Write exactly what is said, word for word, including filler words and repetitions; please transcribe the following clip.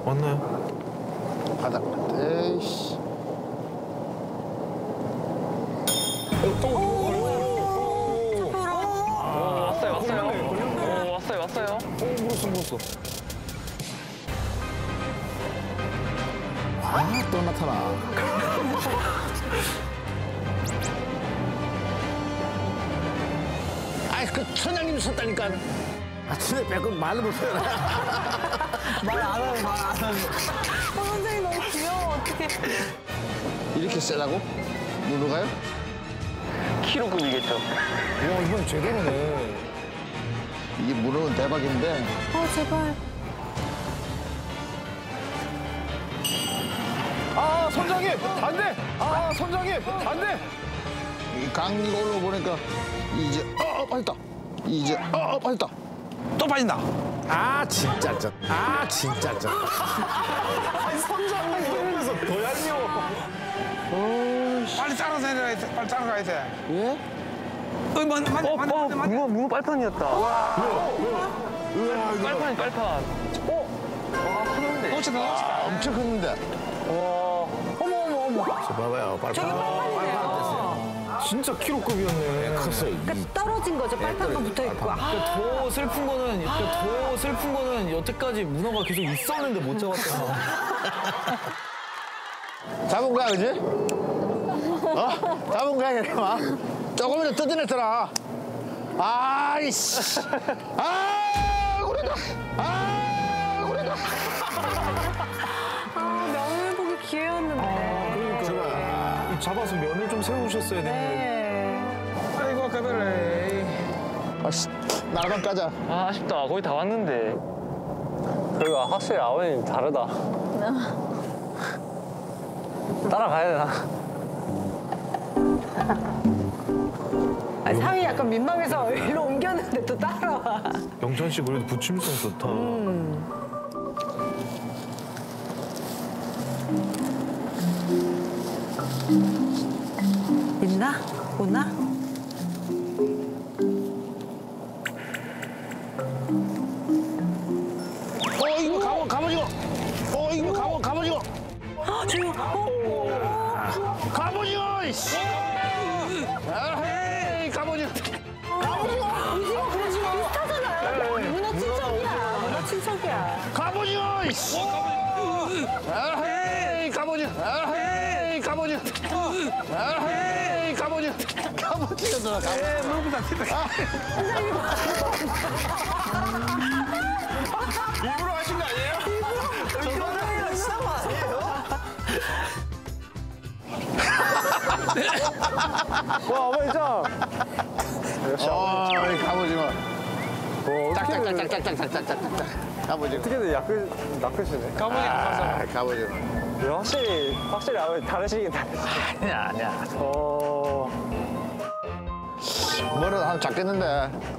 왔나요? 바닥. 에이씨. 왔어요, 왔어요. 오, 왔어요, 왔어요. 오, 물었어, 물었어. 아, 또 나타나. 아이, 그 천장님 섰다니까. 아, 진짜 빼고 말을 못해요. 말 안 하는, 말 안 하는. 어, 선생님 너무 귀여워. 어떡해. 이렇게 세다고? 누르가요? 키로급이겠죠. 와, 이번 제대로네. 이게 물어는 대박인데. 어, 제발. 아, 선장님! 안 돼! 아, 선장님! 안 돼! 이 강리가 올라보니까 이제 어, 어 빠졌다. 이제 어, 어 빠졌다. 또 빠진다. 아, 진짜 짜. 아, 진짜 짜. 선장님 이러면서 더 얄미워. 빨리 따라서 해야 돼. 빨리 따라가야 돼. 예? 어, 만, 만, 어, 만, 어, 만, 만. 문어, 문어 빨판이었다. 빨판이 빨판. 어? 와, 큰데. 놓치다, 놓치다. 아, 엄청 컸는데. 어머, 어머, 어머. 저 봐봐요. 빨판. 저기 빨판이네요. 진짜 키로급이었네. 컸어요. 그러니까 떨어진 거죠. 빨판만 붙어 있고. 아, 더 슬픈 거는 더 슬픈 거는 여태까지 문어가 계속 있었는데 못 잡았잖아. 잡은 거야, 그지? 어? 잡은 거야, 걔네마. 조금이라도 뜯어냈더라. 아이씨. 아, 그래도. 아, 그래도. 아, 면을 보기 기회였는데. 그러니까 잡아서 면을 좀 세우셨어야 되는데. 네. 아이고, 그래. 아씨, 나만 까자. 아, 아쉽다. 거의 다 왔는데. 그리고 확실히 아버님 다르다. 따라가야 되나? 아, 상이 약간 민망해서 일로 옮겼는데 또 따라와. 영찬 씨 그래도 부침성 좋다. 있나? 오나? 어, 이거 가보, 가보지고. 어, 이거 가보, 가보지고. 아, 저기, 어? 가보지고, 이씨. 에이, 가보지고. 가보지고. 오징어, 오징어 비슷하잖아요. 문어 친척이야. 문어 친척이야. 가보지고, 이씨. 에이, 가보지고. 에이, 가보지고. 에이, 가보지고. 가보지고, 누나, 가보지고. 에, 물보다 튀다. 일부러 하신 거 아니에요? 저 선장이랑 싸움 아니에요? 와, 아버님 짱! 어이, 가보지고. 어, 짝짝짝짝짝짝짝짝짝짝. 가보지고. 어떻게든 약을 낚으시네. 가보니 안 가서. 아, 가보지고. 네, 확실히, 확실히 아버님 다르시긴 다르시. 아니야, 아니야. 어. 뭐라도 하나 잡겠는데.